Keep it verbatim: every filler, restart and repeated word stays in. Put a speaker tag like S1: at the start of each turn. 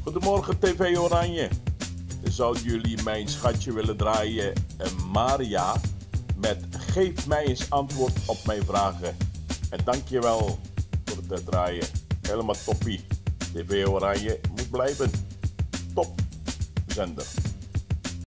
S1: Goedemorgen T V Oranje. Zouden jullie mijn schatje willen draaien, Maria, met geef mij eens antwoord op mijn vragen. En dankjewel voor het draaien. Helemaal toppie. T V Oranje moet blijven. Top zender.